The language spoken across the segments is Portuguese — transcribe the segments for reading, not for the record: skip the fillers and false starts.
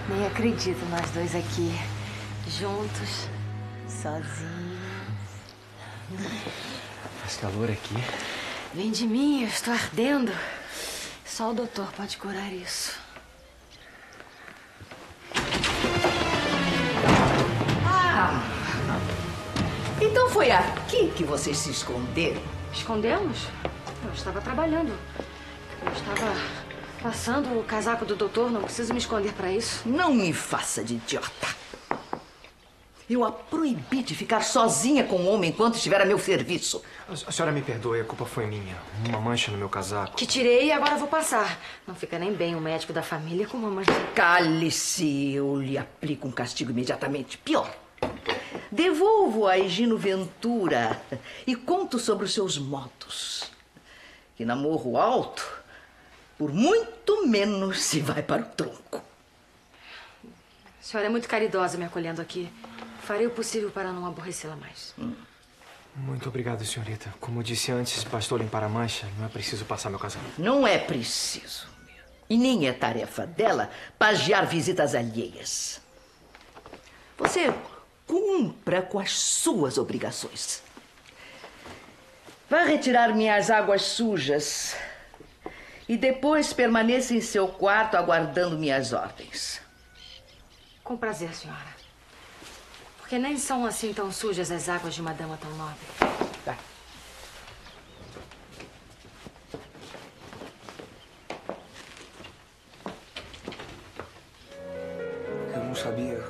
Nem acredito nós dois aqui, juntos, sozinhos. Faz calor aqui. Vem de mim, eu estou ardendo. Só o doutor pode curar isso. Então foi aqui que vocês se esconderam? Escondemos? Eu estava trabalhando. Eu estava passando o casaco do doutor, não preciso me esconder para isso. Não me faça de idiota. Eu a proibi de ficar sozinha com o homem enquanto estiver a meu serviço. A senhora me perdoe, a culpa foi minha. Uma mancha no meu casaco. Que tirei e agora vou passar. Não fica nem bem um médico da família com uma mancha. Cale-se, eu lhe aplico um castigo imediatamente. Pior, devolvo a Higino Ventura e conto sobre os seus modos. Que na Morro Alto, por muito menos se vai para o tronco. A senhora é muito caridosa me acolhendo aqui. Farei o possível para não aborrecê-la mais. Muito obrigado, senhorita. Como eu disse antes, bastou limpar a mancha. Não é preciso passar meu casaco. Não é preciso. E nem é tarefa dela pagiar visitas alheias. Você cumpra com as suas obrigações. Vá retirar minhas águas sujas e depois permaneça em seu quarto aguardando minhas ordens. Com prazer, senhora. Porque nem são assim tão sujas as águas de uma dama tão nobre. Vai. Eu não sabia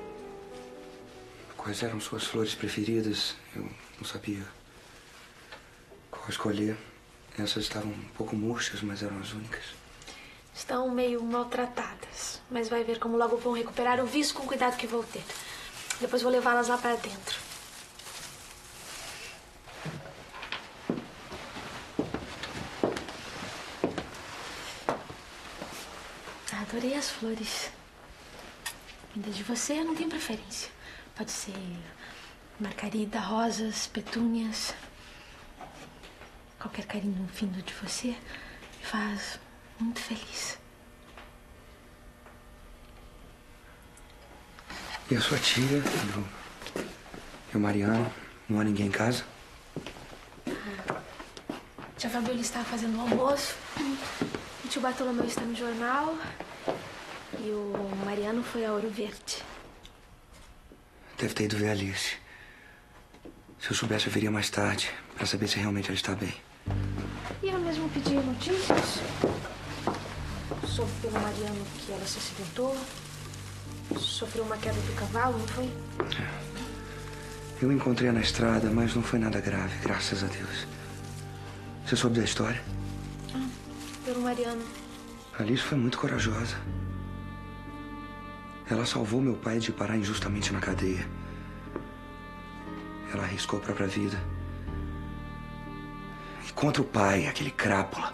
quais eram suas flores preferidas. Eu não sabia qual escolher. Essas estavam um pouco murchas, mas eram as únicas. Estão meio maltratadas, mas vai ver como logo vão recuperar o viço com o cuidado que vou ter. Depois vou levá-las lá para dentro. Adorei as flores. Ainda de você eu não tenho preferência. Pode ser margarida, rosas, petúnias. Qualquer carinho vindo de você me faz muito feliz. E a sua tia, e o Mariano? Não há ninguém em casa? Tia Fabíola está fazendo o almoço. O tio Bartolomeu está no jornal. E o Mariano foi a Ouro Verde. Deve ter ido ver a Alice. Se eu soubesse, eu viria mais tarde, para saber se realmente ela está bem. E eu mesmo pedi notícias. Soube pelo Mariano que ela se acidentou. Sofreu uma queda do cavalo, não foi? Eu encontrei na estrada, mas não foi nada grave, graças a Deus. Você soube da história? Pelo Mariano. A Alice foi muito corajosa. Ela salvou meu pai de parar injustamente na cadeia. Ela arriscou a própria vida. E contra o pai, aquele crápula,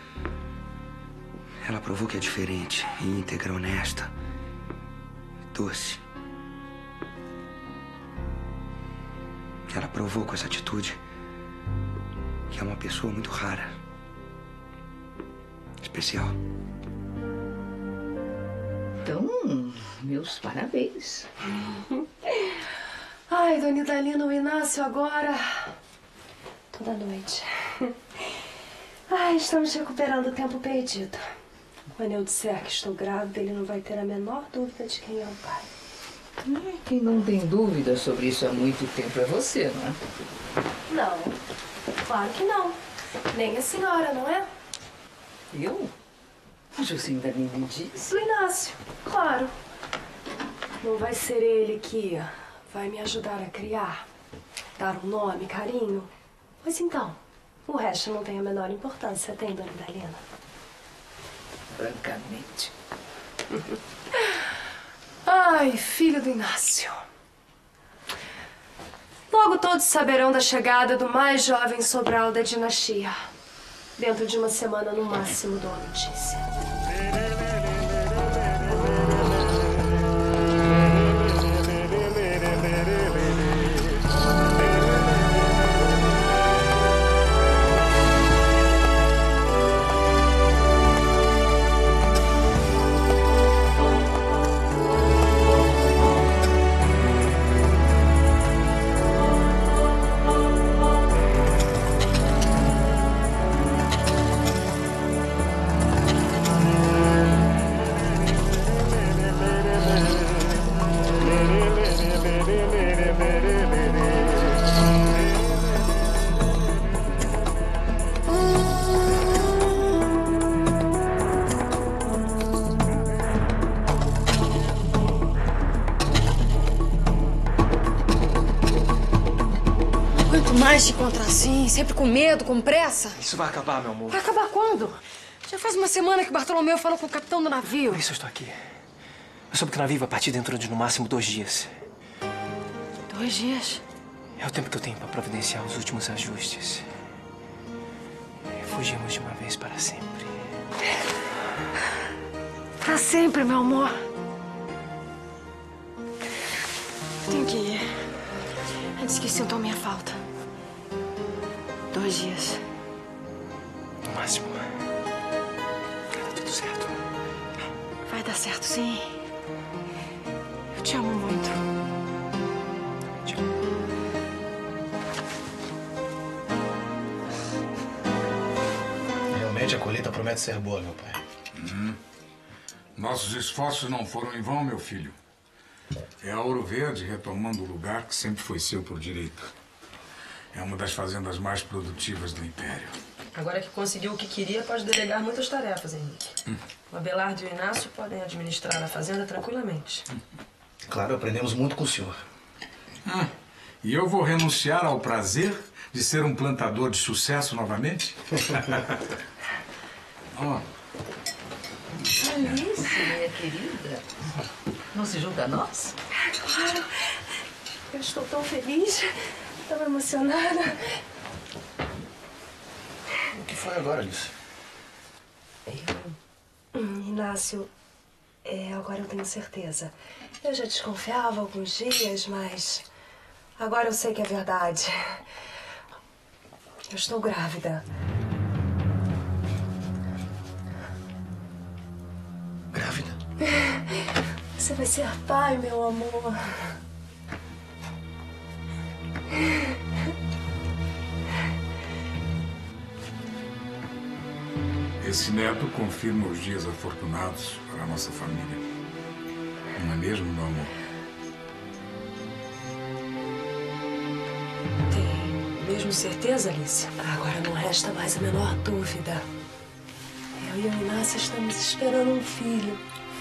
ela provou que é diferente, íntegra, honesta, doce. Ela provou com essa atitude que é uma pessoa muito rara, especial. Então, meus parabéns. Ai, dona Idalina, o Inácio agora... toda noite. Ai, estamos recuperando o tempo perdido. Quando eu disser que estou grávida, ele não vai ter a menor dúvida de quem é o pai. Quem não tem dúvida sobre isso há muito tempo é você, não é? Não, claro que não. Nem a senhora, não é? Eu? Mas você ainda nem me disse. O Inácio, claro. Não vai ser ele que vai me ajudar a criar, dar um nome, carinho? Pois então, o resto não tem a menor importância, tem, dona Idalina? Francamente. Ai, filho do Inácio. Logo todos saberão da chegada do mais jovem Sobral da dinastia. Dentro de uma semana, no máximo, dou a notícia. de encontrar assim, sempre com medo, com pressa. Isso vai acabar, meu amor. Vai acabar quando? Já faz uma semana que o Bartolomeu falou com o capitão do navio. Por isso eu estou aqui. Eu soube que o navio vai partir dentro de no máximo 2 dias. 2 dias? É o tempo que eu tenho para providenciar os últimos ajustes. Fugimos de uma vez para sempre. Pra sempre, meu amor. Tenho que ir. Antes que sintam minha falta. 2 dias. No máximo. Vai dar tudo certo. Vai dar certo, sim. Eu te amo muito. Te amo. Realmente a colheita promete ser boa, meu pai. Nossos esforços não foram em vão, meu filho. É a Ouro Verde retomando o lugar que sempre foi seu por direito. É uma das fazendas mais produtivas do Império. Agora que conseguiu o que queria, pode delegar muitas tarefas, Henrique. O Abelardo e o Inácio podem administrar a fazenda tranquilamente. Claro, aprendemos muito com o senhor. E eu vou renunciar ao prazer de ser um plantador de sucesso novamente? Ó. Alice, minha querida, não se junta a nós? Claro. Eu estou tão feliz, tão emocionada. O que foi agora, Alice? Inácio, agora eu tenho certeza. Eu já desconfiava há alguns dias, mas agora eu sei que é verdade. Eu estou grávida. Grávida? Você vai ser pai, meu amor. Esse neto confirma os dias afortunados para a nossa família. Não é mesmo, meu amor? Tem mesmo certeza, Alice? Agora não resta mais a menor dúvida. Eu e o Inácio estamos esperando um filho.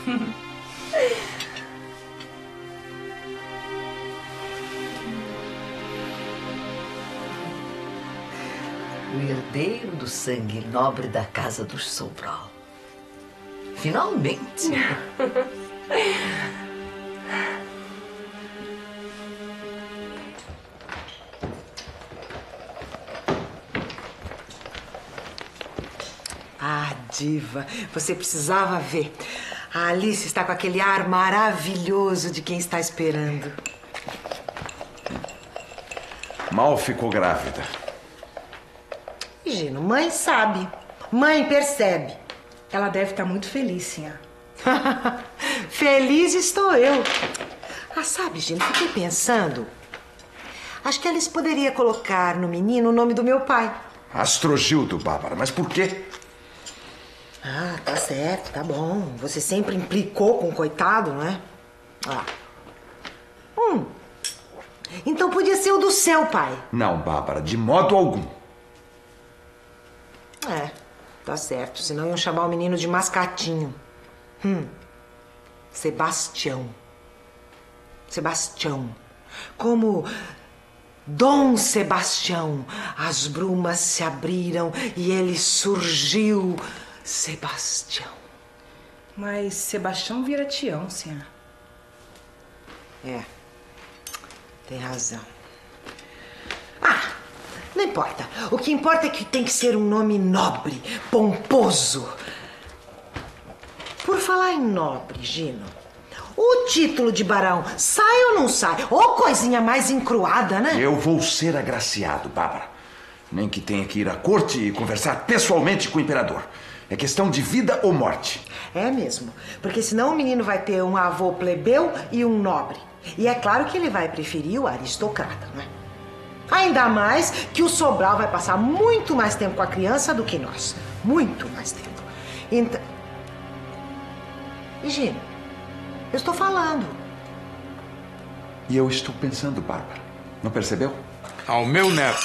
O herdeiro do sangue nobre da casa dos Sobral. Finalmente! Ah, diva, você precisava ver. A Alice está com aquele ar maravilhoso de quem está esperando. Mal ficou grávida. Gino, mãe sabe. Mãe percebe. Ela deve estar muito feliz, senhora. Feliz estou eu. Ah, sabe, Gino, fiquei pensando. Acho que Alice poderia colocar no menino o nome do meu pai. Astrogildo, Bárbara, mas por quê? Ah, tá certo, tá bom. Você sempre implicou com o coitado, não é? Ah. Então podia ser o do seu pai. Não, Bárbara, de modo algum. É, tá certo. Senão iam chamar o menino de Mascatinho. Sebastião. Sebastião. Como Dom Sebastião. As brumas se abriram e ele surgiu. Sebastião. Mas Sebastião vira Tião, senhora. É. Tem razão. Ah, não importa. O que importa é que tem que ser um nome nobre, pomposo. Por falar em nobre, Gino, o título de barão sai ou não sai? Ou coisinha mais encruada, né? Eu vou ser agraciado, Bárbara. Nem que tenha que ir à corte e conversar pessoalmente com o imperador. É questão de vida ou morte. É mesmo. Porque senão o menino vai ter um avô plebeu e um nobre. E é claro que ele vai preferir o aristocrata, né? Ainda mais que o Sobral vai passar muito mais tempo com a criança do que nós. Muito mais tempo. Então... Gino, eu estou falando. E eu estou pensando, Bárbara. Não percebeu? Ao meu neto.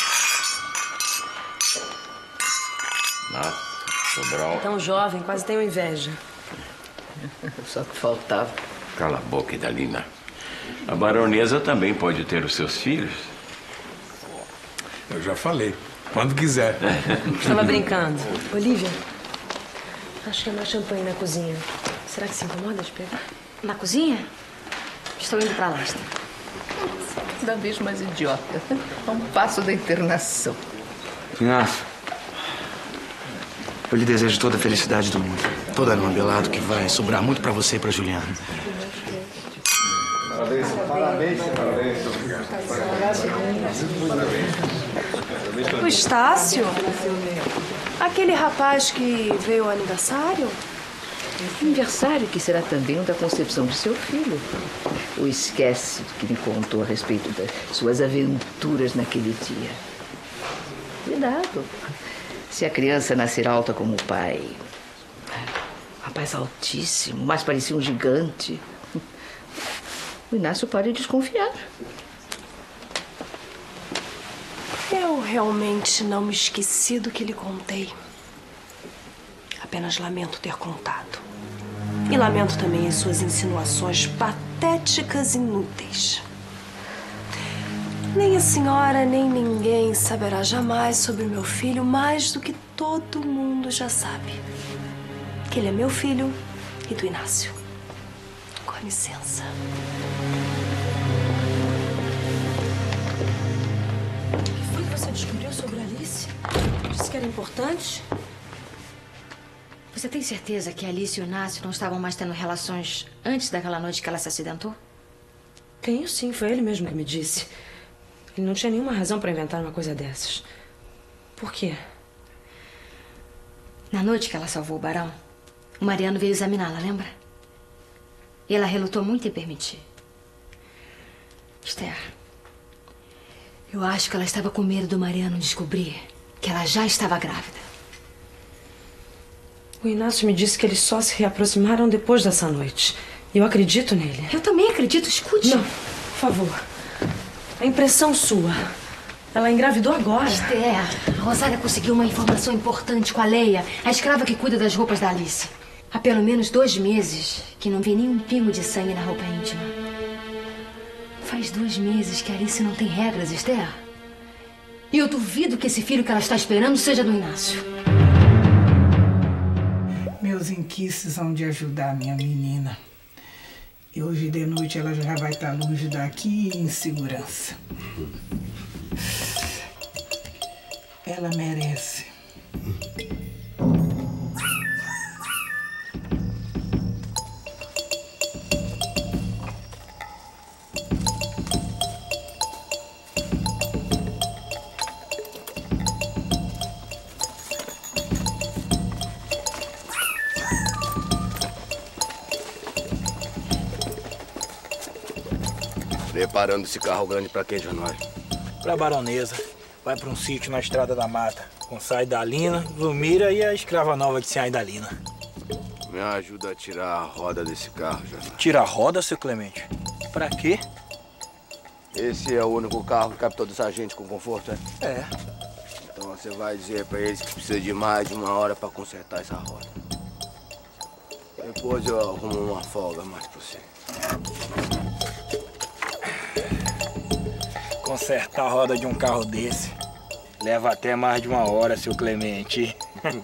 Nossa, Sobral. Tão jovem, quase tenho inveja. Só que faltava. Cala a boca, Idalina. A baronesa também pode ter os seus filhos. Eu já falei. Quando quiser. Estava brincando. Olivia, acho que é mais champanhe na cozinha. Será que se incomoda de pegar? Na cozinha? Estou indo pra lá, Esther. Cada vez mais idiota. A um passo da internação. Inácio, eu lhe desejo toda a felicidade do mundo. Toda no Abelardo que vai sobrar muito pra você e pra Juliana. Parabéns, parabéns, parabéns. O Estácio? Aquele rapaz que veio ao aniversário? Aniversário que será também o da concepção de seu filho. Ou esquece do que me contou a respeito das suas aventuras naquele dia. Cuidado. Se a criança nascer alta como o pai... Um rapaz altíssimo, mais parecia um gigante. O Inácio pode desconfiar. Eu realmente não me esqueci do que lhe contei. Apenas lamento ter contado. E lamento também as suas insinuações patéticas e inúteis. Nem a senhora, nem ninguém saberá jamais sobre o meu filho mais do que todo mundo já sabe. Que ele é meu filho e do Inácio. Com licença. O que foi que você descobriu sobre a Alice? Disse que era importante? Você tem certeza que a Alice e o Inácio não estavam mais tendo relações antes daquela noite que ela se acidentou? Tenho sim, foi ele mesmo que me disse. Ele não tinha nenhuma razão para inventar uma coisa dessas. Por quê? Na noite que ela salvou o Barão, o Mariano veio examiná-la, lembra? E ela relutou muito em permitir. Esther, eu acho que ela estava com medo do Mariano descobrir que ela já estava grávida. O Inácio me disse que eles só se reaproximaram depois dessa noite. E eu acredito nele. Eu também acredito. Escute. Não, por favor. A impressão sua. Ela engravidou agora. Esther, a Rosália conseguiu uma informação importante com a Leia, a escrava que cuida das roupas da Alice. Há pelo menos 2 meses que não vê nenhum pingo de sangue na roupa íntima. Faz 2 meses que a Alice não tem regras, Esther. E eu duvido que esse filho que ela está esperando seja do Inácio. Meus inquices hão de ajudar a minha menina. E hoje de noite ela já vai estar longe daqui e em segurança. Ela merece. Preparando esse carro grande pra quem, Januário? Pra Baronesa. Vai pra um sítio na Estrada da Mata, com Saidalina, Zulmira e a escrava nova de Saidalina. Me ajuda a tirar a roda desse carro, Januário. Tirar a roda, seu Clemente? Pra quê? Esse é o único carro que cabe todos a gente com conforto, é? É. Então você vai dizer pra eles que precisa de mais de 1 hora pra consertar essa roda. Depois eu arrumo uma folga mais pra você. Consertar a roda de um carro desse leva até mais de 1 hora, seu Clemente.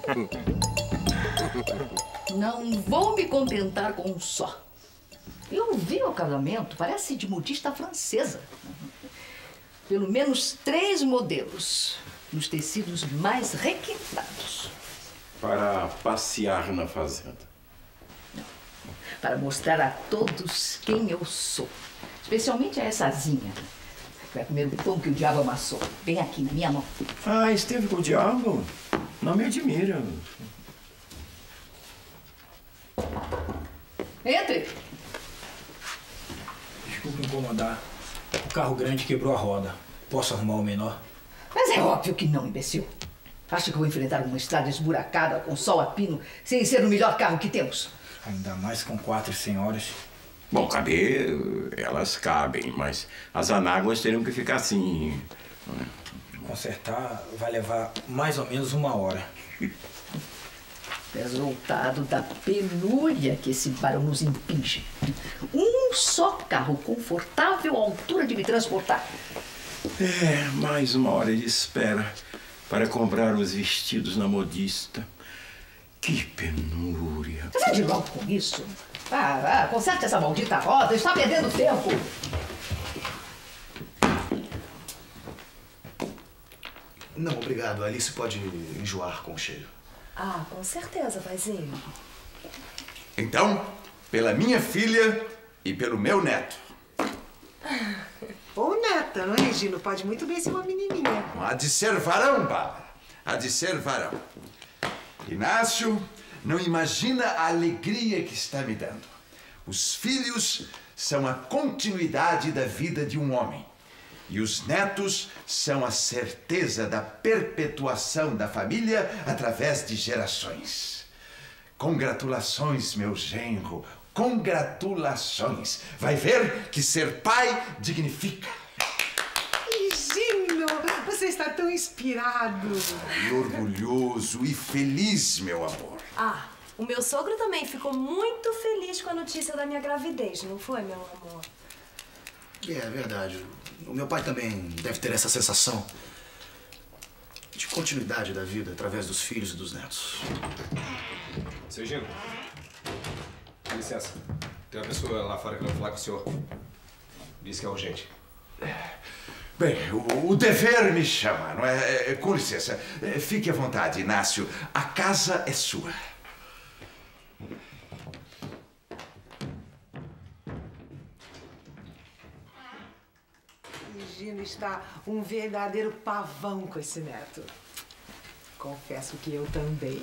Não vou me contentar com um só. Eu vi o casamento, parece de modista francesa. Pelo menos 3 modelos, nos tecidos mais requintados. Para passear na fazenda. Não, para mostrar a todos quem eu sou. Especialmente a essa Zinha. Vai comer o pão que o diabo amassou. Vem aqui, na minha mão. Ah, esteve com o diabo? Não me admira. Entre! Desculpe incomodar. O carro grande quebrou a roda. Posso arrumar o menor? Mas é óbvio que não, imbecil. Acha que eu vou enfrentar uma estrada esburacada com sol a pino sem ser o melhor carro que temos? Ainda mais com 4 senhoras. Bom, caber, elas cabem, mas as anáguas teriam que ficar assim. Consertar vai levar mais ou menos 1 hora. Resultado da penúria que esse barão nos impinge. Um só carro confortável à altura de me transportar. Mais uma hora de espera para comprar os vestidos na modista. Que penúria. Você vai de logo com isso? Conserte essa maldita roda, está perdendo tempo. Não, obrigado. A Alice pode enjoar com o cheiro. Ah, com certeza, paizinho. Então, pela minha filha e pelo meu neto. Ou neta, não é, Gino? Pode muito bem ser uma menininha. Há de ser varão, Bárbara. Há de ser varão. Inácio, não imagina a alegria que está me dando. Os filhos são a continuidade da vida de um homem. E os netos são a certeza da perpetuação da família através de gerações. Congratulações, meu genro. Congratulações. Vai ver que ser pai dignifica. Gino, você está tão inspirado. E orgulhoso e feliz, meu amor. Ah, o meu sogro também ficou muito feliz com a notícia da minha gravidez, não foi, meu amor? É verdade. O meu pai também deve ter essa sensação de continuidade da vida através dos filhos e dos netos. Seu Gino, com licença. Tem uma pessoa lá fora que vai falar com o senhor. Diz que é urgente. Bem, o dever me chama, não é? Com licença. Fique à vontade, Inácio. A casa é sua. Gino está um verdadeiro pavão com esse neto. Confesso que eu também.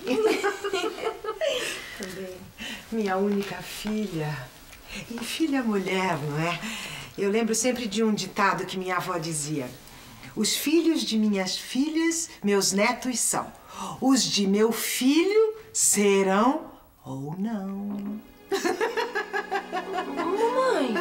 Também. Minha única filha. E filha mulher, não é? Eu lembro sempre de um ditado que minha avó dizia: os filhos de minhas filhas, meus netos são. Os de meu filho serão ou não. Mamãe!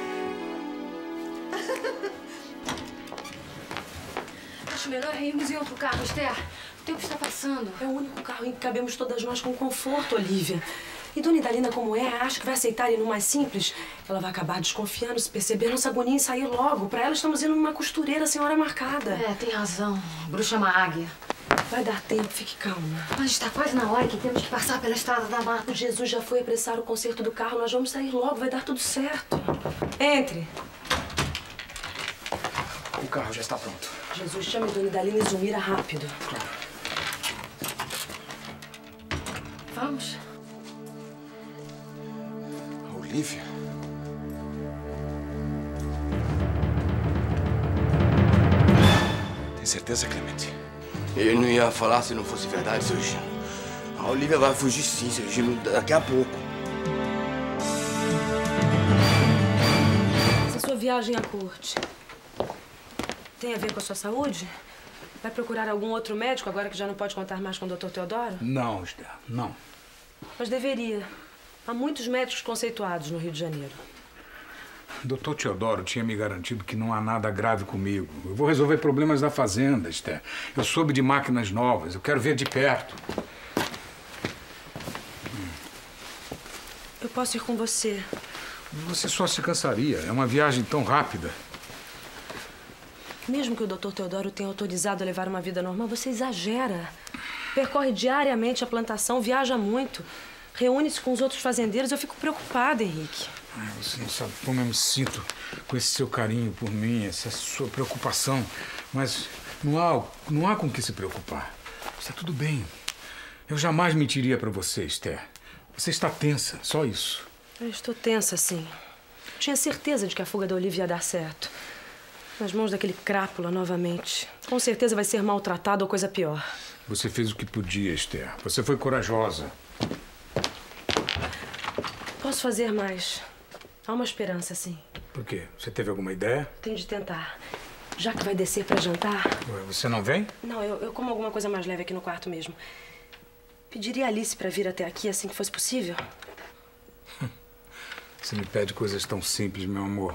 Acho melhor irmos em outro carro, Esther. O tempo está passando. É o único carro em que cabemos todas nós com conforto, Olivia. E Dona Idalina, como é, acha que vai aceitar ir no mais simples? Ela vai acabar desconfiando, se perceber nossa agonia e sair logo. Pra ela, estamos indo numa costureira sem hora marcada. É, tem razão. Bruxa é uma águia. Vai dar tempo, fique calma. Mas está quase na hora que temos que passar pela estrada da mata. O Jesus já foi apressar o conserto do carro. Nós vamos sair logo, vai dar tudo certo. Entre. O carro já está pronto. Jesus, chame Dona Idalina e Zulmira rápido. Claro. Vamos. Olivia? Tem certeza, Clemente? Ele não ia falar se não fosse verdade, seu Gino. A Olivia vai fugir sim, seu Gino, daqui a pouco. Essa sua viagem à corte tem a ver com a sua saúde? Vai procurar algum outro médico agora que já não pode contar mais com o Dr. Teodoro? Não, Esther, não. Mas deveria. Há muitos médicos conceituados no Rio de Janeiro. Dr. Teodoro tinha me garantido que não há nada grave comigo. Eu vou resolver problemas da fazenda, Esther. Eu soube de máquinas novas, eu quero ver de perto. Eu posso ir com você. Você só se cansaria. É uma viagem tão rápida. Mesmo que o Dr. Teodoro tenha autorizado a levar uma vida normal, você exagera. Percorre diariamente a plantação, viaja muito. Reúne-se com os outros fazendeiros. Eu fico preocupada, Henrique. Você não sabe como eu me sinto com esse seu carinho por mim, essa sua preocupação. Mas não há com o que se preocupar. Está tudo bem. Eu jamais mentiria para você, Esther. Você está tensa, só isso. Eu estou tensa, sim. Tinha certeza de que a fuga da Olivia ia dar certo. Nas mãos daquele crápula novamente. Com certeza vai ser maltratado ou coisa pior. Você fez o que podia, Esther. Você foi corajosa. Posso fazer mais. Há uma esperança, sim. Por quê? Você teve alguma ideia? Tenho de tentar. Já que vai descer para jantar... Ué, você não vem? Não, eu como alguma coisa mais leve aqui no quarto mesmo. Pediria a Alice para vir até aqui assim que fosse possível? Você me pede coisas tão simples, meu amor.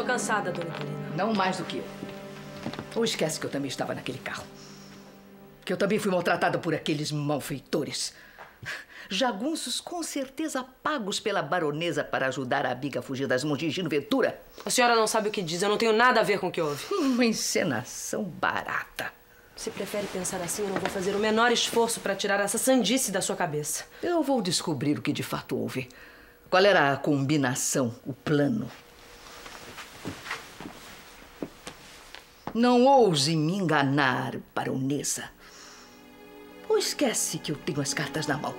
cansada, dona Idalina. Não mais do que eu. Ou esquece que eu também estava naquele carro. Que eu também fui maltratada por aqueles malfeitores. Jagunços com certeza pagos pela baronesa para ajudar a amiga a fugir das mãos de Gino Ventura. A senhora não sabe o que diz, eu não tenho nada a ver com o que houve. Uma encenação barata. Se prefere pensar assim, eu não vou fazer o menor esforço para tirar essa sandice da sua cabeça. Eu vou descobrir o que de fato houve. Qual era a combinação, o plano? Não ouse me enganar, baronesa. Ou esquece que eu tenho as cartas na mão.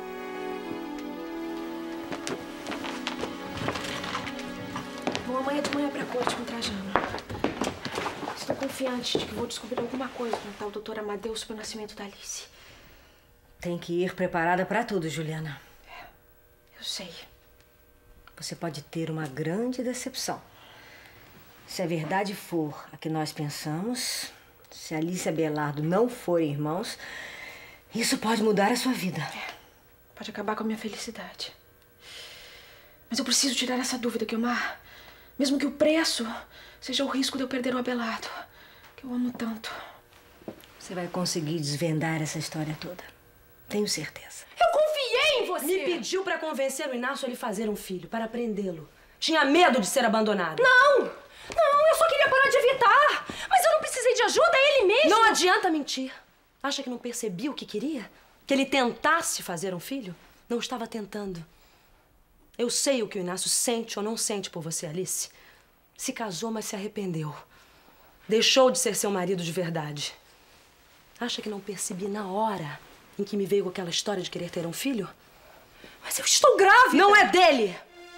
Vou amanhã de manhã pra corte com Trajano. Estou confiante de que vou descobrir alguma coisa com o tal doutor Amadeu sobre o nascimento da Alice. Tem que ir preparada pra tudo, Juliana. Eu sei. Você pode ter uma grande decepção. Se a verdade for a que nós pensamos, se Alice e Abelardo não forem irmãos, isso pode mudar a sua vida. Pode acabar com a minha felicidade. Mas eu preciso tirar essa dúvida, Guiomar. Mesmo que o preço seja o risco de eu perder o Abelardo, que eu amo tanto. Você vai conseguir desvendar essa história toda. Tenho certeza. Eu confiei em você! Me pediu para convencer o Inácio a lhe fazer um filho, para prendê-lo. Tinha medo de ser abandonado. Não! Não, eu só queria parar de evitar. Mas eu não precisei de ajuda, é ele mesmo. Não adianta mentir. Acha que não percebi o que queria? Que ele tentasse fazer um filho? Não estava tentando. Eu sei o que o Inácio sente ou não sente por você, Alice. Se casou, mas se arrependeu. Deixou de ser seu marido de verdade. Acha que não percebi na hora em que me veio aquela história de querer ter um filho? Mas eu estou grávida! Não é dele!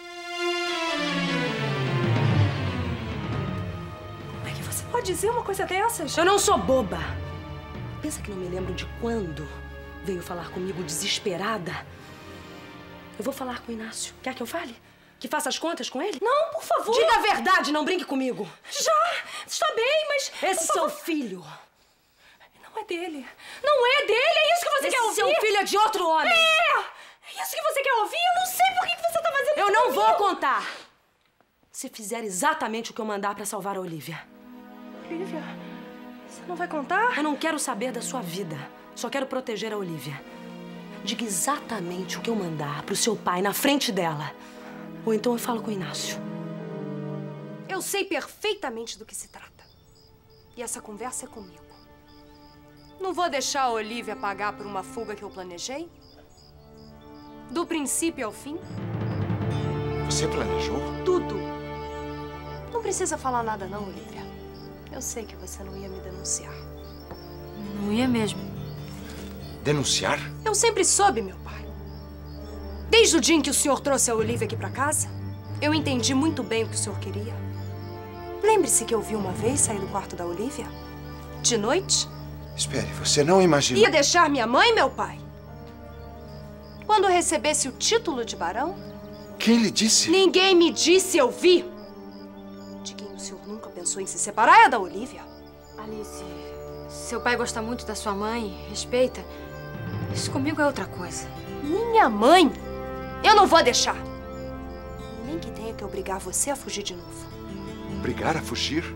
Como é que você pode dizer uma coisa dessas? Eu não sou boba. Pensa que não me lembro de quando veio falar comigo desesperada? Eu vou falar com o Inácio. Quer que eu fale? Que faça as contas com ele? Não, por favor! Diga a verdade, não brinque comigo. Já! Está bem, mas... Esse seu filho... Não é dele. Não é dele, é isso que você quer ouvir? Esse seu filho é de outro homem. É isso que você quer ouvir? Eu não sei por que você tá fazendo isso. Eu não vou contar. Se fizer exatamente o que eu mandar pra salvar a Olivia. Olivia, você não vai contar? Eu não quero saber da sua vida. Só quero proteger a Olivia. Diga exatamente o que eu mandar pro seu pai na frente dela. Ou então eu falo com o Inácio. Eu sei perfeitamente do que se trata. E essa conversa é comigo. Não vou deixar a Olivia pagar por uma fuga que eu planejei? Do princípio ao fim? Você planejou? Tudo. Não precisa falar nada não, Olivia. Eu sei que você não ia me denunciar. Não ia mesmo. Denunciar? Eu sempre soube, meu pai. Desde o dia em que o senhor trouxe a Olivia aqui pra casa, eu entendi muito bem o que o senhor queria. Lembre-se que eu vi uma vez sair do quarto da Olivia, de noite. Espere, você não imagina... Ia deixar minha mãe, meu pai? Quando eu recebesse o título de barão? Quem lhe disse? Ninguém me disse, eu vi. De quem o senhor nunca pensou em se separar é da Olivia. Alice, seu pai gosta muito da sua mãe, respeita. Isso comigo é outra coisa. Minha mãe? Eu não vou deixar. Nem que tenha que obrigar você a fugir de novo. Obrigar a fugir?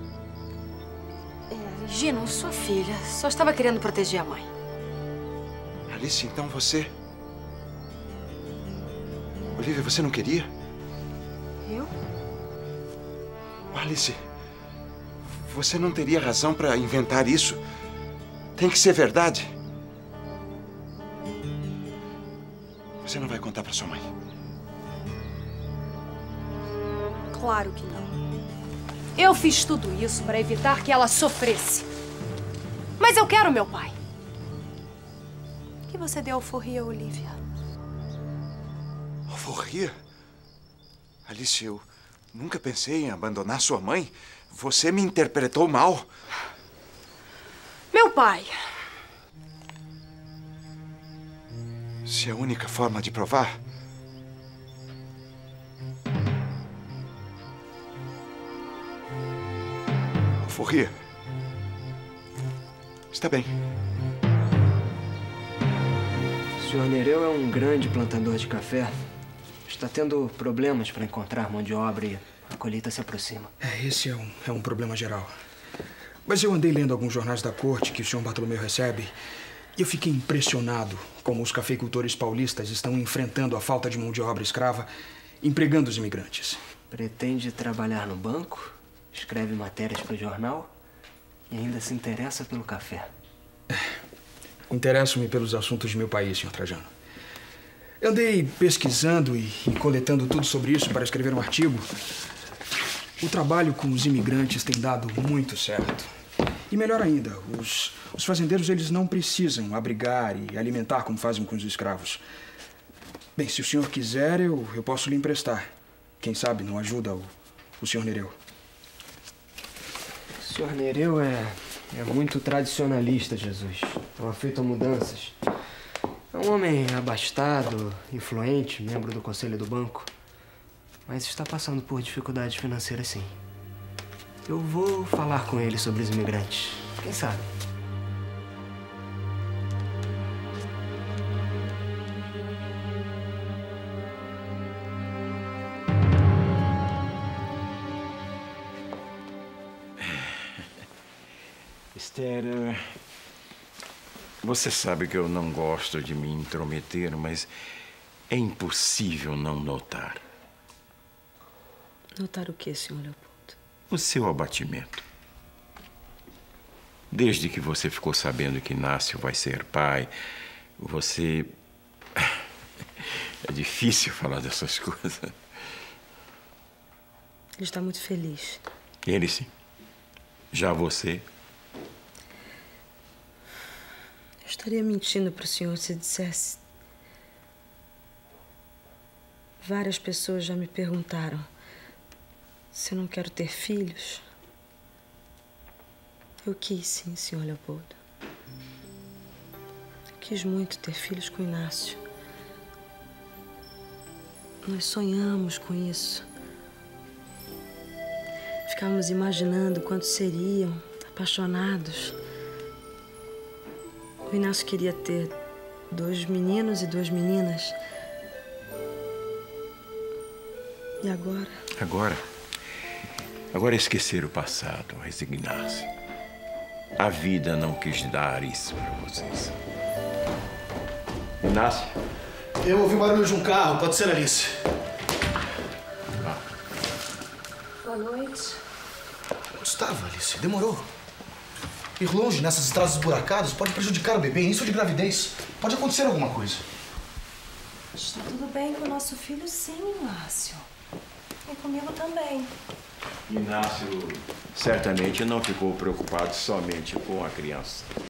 Gino, sua filha só estava querendo proteger a mãe. Alice, então você... Olivia, você não queria? Eu? Alice, você não teria razão para inventar isso. Tem que ser verdade. Você não vai contar para sua mãe? Claro que não. Eu fiz tudo isso para evitar que ela sofresse. Mas eu quero meu pai. Que você dê alforria a Olivia. Alforria? Alice, eu nunca pensei em abandonar sua mãe. Você me interpretou mal. Meu pai. Se é a única forma de provar... Alforria. Está bem. O Sr. Nereu é um grande plantador de café. Está tendo problemas para encontrar mão de obra e colheita se aproxima. Esse é um problema geral. Mas eu andei lendo alguns jornais da corte que o senhor Bartolomeu recebe e eu fiquei impressionado como os cafeicultores paulistas estão enfrentando a falta de mão de obra escrava, empregando os imigrantes. Pretende trabalhar no banco, escreve matérias para o jornal e ainda se interessa pelo café. Interesso-me pelos assuntos de meu país, senhor Trajano. Eu andei pesquisando e coletando tudo sobre isso para escrever um artigo. O trabalho com os imigrantes tem dado muito certo. E melhor ainda, os fazendeiros eles não precisam abrigar e alimentar como fazem com os escravos. Bem, se o senhor quiser, eu posso lhe emprestar. Quem sabe não ajuda o senhor Nereu. O senhor Nereu é muito tradicionalista, Jesus. Não afeito a mudanças. É um homem abastado, influente, membro do conselho do banco. Mas está passando por dificuldades financeiras, sim. Eu vou falar com ele sobre os imigrantes. Quem sabe? Esther, você sabe que eu não gosto de me intrometer, mas é impossível não notar. Notar o quê, Sr. Leopoldo? O seu abatimento. Desde que você ficou sabendo que Inácio vai ser pai, você... É difícil falar dessas coisas. Ele está muito feliz. Ele sim. Já você... Eu estaria mentindo para o senhor se dissesse... Várias pessoas já me perguntaram se eu não quero ter filhos. Eu quis, sim, Sr. Leopoldo. Eu quis muito ter filhos com Inácio. Nós sonhamos com isso. Ficávamos imaginando quantos seriam, apaixonados. O Inácio queria ter 2 meninos e 2 meninas. E agora? Agora esquecer o passado, resignar-se. A vida não quis dar isso para vocês. Inácio? Eu ouvi o barulho de um carro, pode ser Alice. Boa noite. Onde estava, Alice? Demorou. Ir longe nessas estradas esburacadas pode prejudicar o bebê. Início de gravidez. Pode acontecer alguma coisa. Está tudo bem com o nosso filho, sim, Inácio. E comigo também. Inácio certamente não ficou preocupado somente com a criança.